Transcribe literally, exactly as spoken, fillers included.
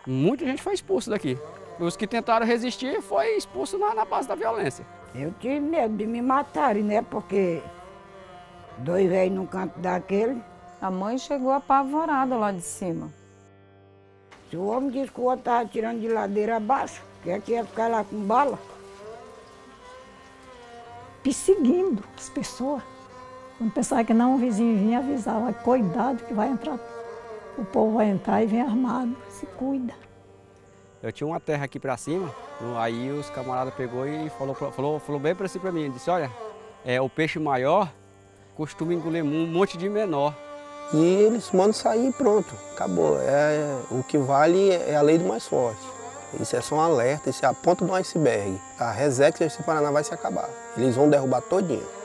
Muita gente foi expulso daqui. Os que tentaram resistir foi expulso na, na base da violência. Eu tive medo de me matarem, né? Porque dois velhos num canto daquele. A mãe chegou apavorada lá de cima. Se o homem disse que o outro estava tirando de ladeira abaixo, que é que ia ficar lá com bala? Perseguindo as pessoas. Quando pensava que não, o vizinho vinha avisava, cuidado que vai entrar, o povo vai entrar e vem armado, se cuida. Eu tinha uma terra aqui pra cima, aí os camaradas pegou e falou, falou, falou bem pra, si, pra mim, disse, olha, é, o peixe maior costuma engolir um monte de menor. E eles mandam sair e pronto, acabou. É, o que vale é a lei do mais forte. Isso é só um alerta, isso é a ponta do iceberg. A resex desse Paraná vai se acabar. Eles vão derrubar todinho.